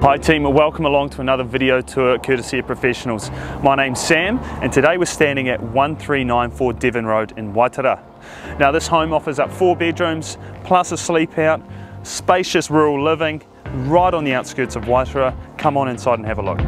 Hi team, and welcome along to another video tour courtesy of Professionals. My name's Sam and today we're standing at 1394 Devon Road in Waitara. Now this home offers up 4 bedrooms plus a sleep out, spacious rural living right on the outskirts of Waitara. Come on inside and have a look.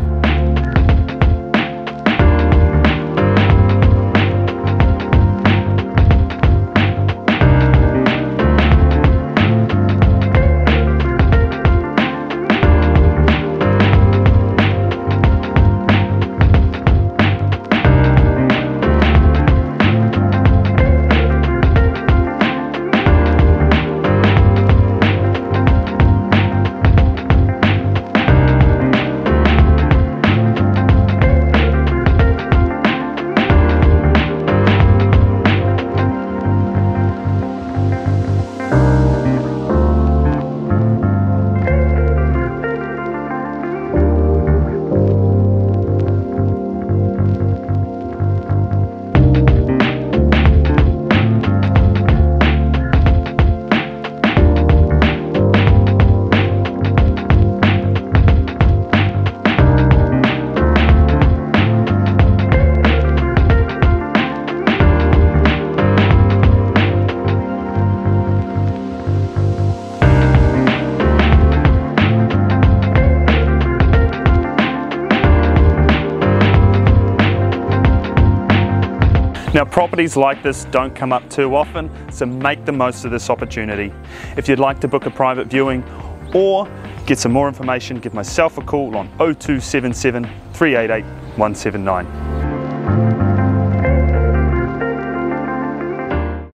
Now properties like this don't come up too often, so make the most of this opportunity. If you'd like to book a private viewing or get some more information, give myself a call on 0277 388 179.